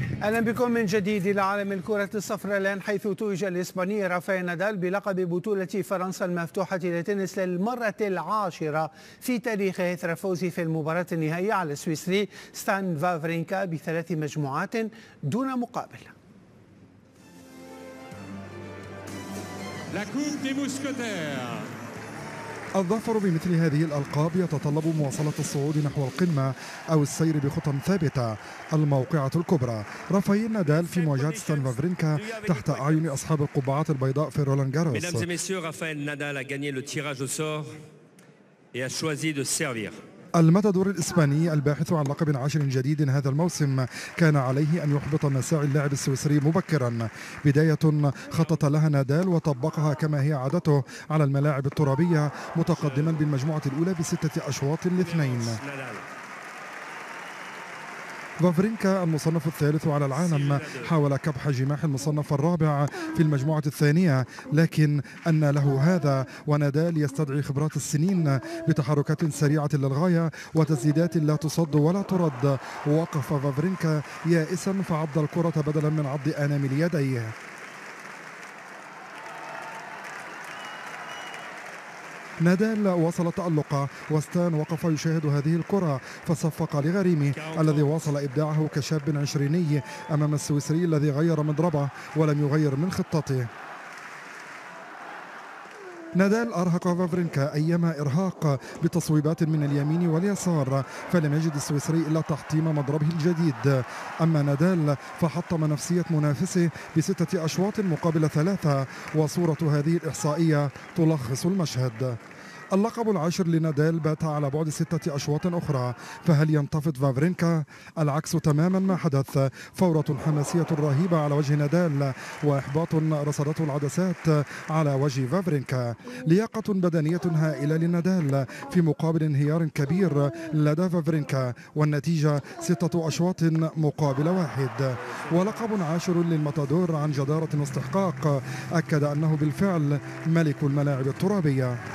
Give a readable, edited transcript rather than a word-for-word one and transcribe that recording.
أهلا بكم من جديد إلى عالم الكرة الصفراء الآن، حيث توج الإسباني رافائيل نادال بلقب بطولة فرنسا المفتوحة للتنس للمرة العاشرة في تاريخه، إثر فوزه في المباراة النهائية على السويسري ستان وافرينكا ب3 مجموعات دون مقابل. الظفر بمثل هذه الألقاب يتطلب مواصلة الصعود نحو القمة أو السير بخطى ثابتة. الموقعة الكبرى رافائيل نادال في مواجهة ستان وافرينكا تحت أعين أصحاب القبعات البيضاء في رولاند جاروس. المتدور الإسباني الباحث عن لقب 10 جديد هذا الموسم كان عليه أن يحبط مساعي اللاعب السويسري مبكرا. بداية خطط لها نادال وطبقها كما هي عادته على الملاعب الترابية، متقدما بالمجموعة الأولى ب6-2. وافرينكا المصنف الثالث على العالم حاول كبح جماح المصنف الرابع في المجموعة الثانية، لكن أن له هذا ونادال يستدعي خبرات السنين بتحركات سريعة للغاية وتسديدات لا تصد ولا ترد. وقف وافرينكا يائسا فعض الكرة بدلا من عض آنامل يديه. نادال واصل تألقه وستان وقف يشاهد هذه الكرة فصفق لغريمه الذي واصل إبداعه كشاب عشريني أمام السويسري الذي غير مضربه ولم يغير من خطته. نادال أرهق وافرينكا أيما إرهاق بتصويبات من اليمين واليسار، فلم يجد السويسري إلا تحطيم مضربه الجديد. أما نادال فحطم نفسية منافسه ب6 مقابل 3، وصورة هذه الإحصائية تلخص المشهد. اللقب العاشر لنادال بات على بعد 6 أشواط أخرى، فهل ينتفض وافرينكا؟ العكس تماما ما حدث، فورة حماسية رهيبة على وجه نادال وإحباط رصدته العدسات على وجه وافرينكا. لياقة بدنية هائلة لنادال في مقابل انهيار كبير لدى وافرينكا، والنتيجة 6 أشواط مقابل 1. ولقب عاشر للمتادور عن جدارة واستحقاق، أكد أنه بالفعل ملك الملاعب الترابية.